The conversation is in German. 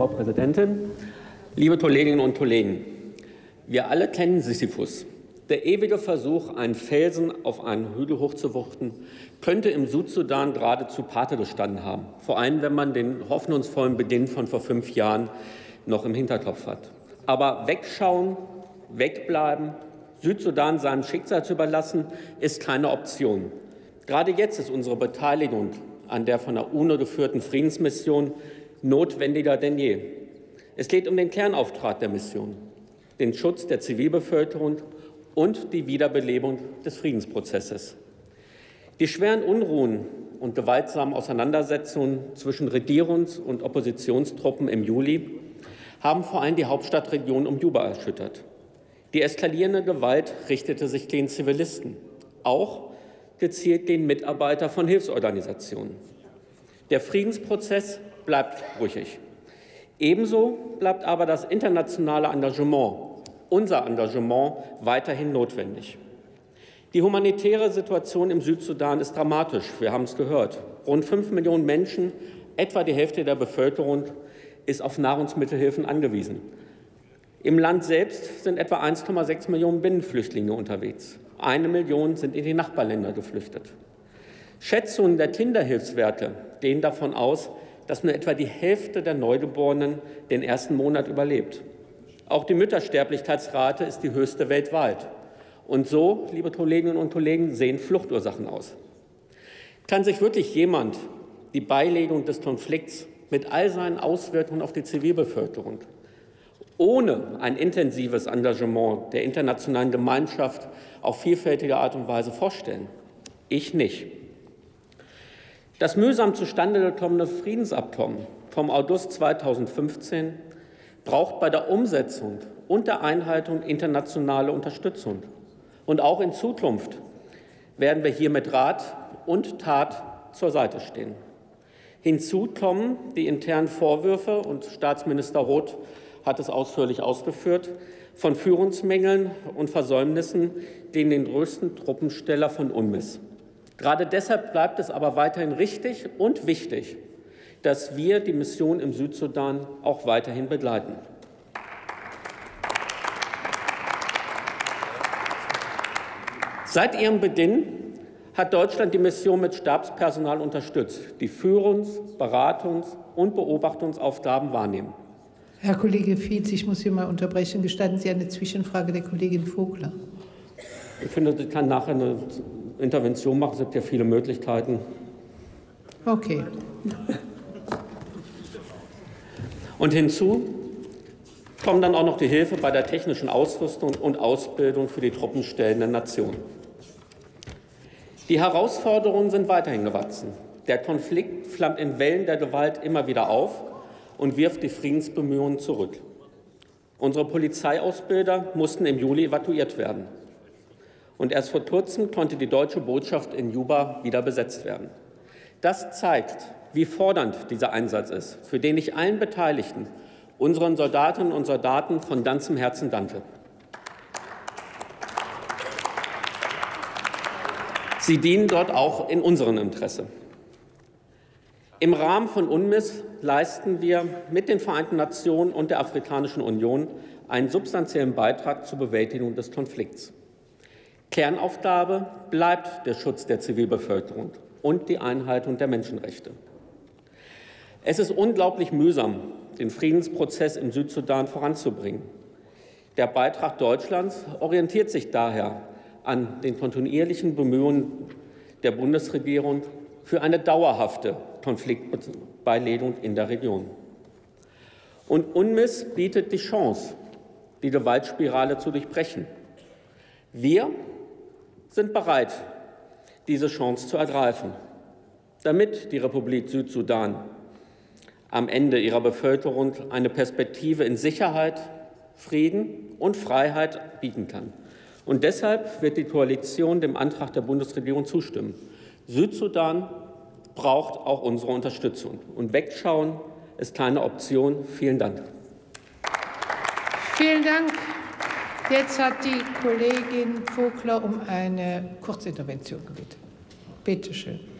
Frau Präsidentin, liebe Kolleginnen und Kollegen! Wir alle kennen Sisyphus. Der ewige Versuch, einen Felsen auf einen Hügel hochzuwuchten, könnte im Südsudan geradezu Pate gestanden haben. Vor allem, wenn man den hoffnungsvollen Beginn von vor 5 Jahren noch im Hinterkopf hat. Aber wegschauen, wegbleiben, Südsudan seinem Schicksal zu überlassen, ist keine Option. Gerade jetzt ist unsere Beteiligung an der von der UNO geführten Friedensmission notwendiger denn je. Es geht um den Kernauftrag der Mission, den Schutz der Zivilbevölkerung und die Wiederbelebung des Friedensprozesses. Die schweren Unruhen und gewaltsamen Auseinandersetzungen zwischen Regierungs- und Oppositionstruppen im Juli haben vor allem die Hauptstadtregion um Juba erschüttert. Die eskalierende Gewalt richtete sich gegen Zivilisten, auch gezielt gegen Mitarbeiter von Hilfsorganisationen. Der Friedensprozess bleibt brüchig. Ebenso bleibt aber das internationale Engagement, unser Engagement, weiterhin notwendig. Die humanitäre Situation im Südsudan ist dramatisch. Wir haben es gehört. Rund 5 Millionen Menschen, etwa die Hälfte der Bevölkerung, ist auf Nahrungsmittelhilfen angewiesen. Im Land selbst sind etwa 1,6 Millionen Binnenflüchtlinge unterwegs. 1 Million sind in die Nachbarländer geflüchtet. Schätzungen der Kinderhilfswerte gehen davon aus, dass nur etwa die Hälfte der Neugeborenen den ersten Monat überlebt. Auch die Müttersterblichkeitsrate ist die höchste weltweit. Und so, liebe Kolleginnen und Kollegen, sehen Fluchtursachen aus. Kann sich wirklich jemand die Beilegung des Konflikts mit all seinen Auswirkungen auf die Zivilbevölkerung ohne ein intensives Engagement der internationalen Gemeinschaft auf vielfältige Art und Weise vorstellen? Ich nicht. Das mühsam zustande gekommene Friedensabkommen vom August 2015 braucht bei der Umsetzung und der Einhaltung internationale Unterstützung. Und auch in Zukunft werden wir hier mit Rat und Tat zur Seite stehen. Hinzu kommen die internen Vorwürfe, und Staatsminister Roth hat es ausführlich ausgeführt, von Führungsmängeln und Versäumnissen gegen den größten Truppensteller von UNMISS. Gerade deshalb bleibt es aber weiterhin richtig und wichtig, dass wir die Mission im Südsudan auch weiterhin begleiten. Seit ihrem Beginn hat Deutschland die Mission mit Stabspersonal unterstützt, die Führungs-, Beratungs- und Beobachtungsaufgaben wahrnehmen. Herr Kollege Fietz, ich muss Sie mal unterbrechen. Gestatten Sie eine Zwischenfrage der Kollegin Vogler? Ich finde, ich kann nachher eine Intervention machen. Es gibt ja viele Möglichkeiten. Okay. Und hinzu kommt dann auch noch die Hilfe bei der technischen Ausrüstung und Ausbildung für die truppenstellenden Nationen. Die Herausforderungen sind weiterhin gewachsen. Der Konflikt flammt in Wellen der Gewalt immer wieder auf und wirft die Friedensbemühungen zurück. Unsere Polizeiausbilder mussten im Juli evakuiert werden. Und erst vor kurzem konnte die deutsche Botschaft in Juba wieder besetzt werden. Das zeigt, wie fordernd dieser Einsatz ist, für den ich allen Beteiligten, unseren Soldatinnen und Soldaten von ganzem Herzen danke. Sie dienen dort auch in unserem Interesse. Im Rahmen von UNMISS leisten wir mit den Vereinten Nationen und der Afrikanischen Union einen substanziellen Beitrag zur Bewältigung des Konflikts. Kernaufgabe bleibt der Schutz der Zivilbevölkerung und die Einhaltung der Menschenrechte. Es ist unglaublich mühsam, den Friedensprozess im Südsudan voranzubringen. Der Beitrag Deutschlands orientiert sich daher an den kontinuierlichen Bemühungen der Bundesregierung für eine dauerhafte Konfliktbeilegung in der Region. Und UNMISS bietet die Chance, die Gewaltspirale zu durchbrechen. Wir sind bereit, diese Chance zu ergreifen, damit die Republik Südsudan am Ende ihrer Bevölkerung eine Perspektive in Sicherheit, Frieden und Freiheit bieten kann. Und deshalb wird die Koalition dem Antrag der Bundesregierung zustimmen. Südsudan braucht auch unsere Unterstützung. Und wegschauen ist keine Option. Vielen Dank. Vielen Dank. Jetzt hat die Kollegin Vogler um eine Kurzintervention gebeten. Bitte schön.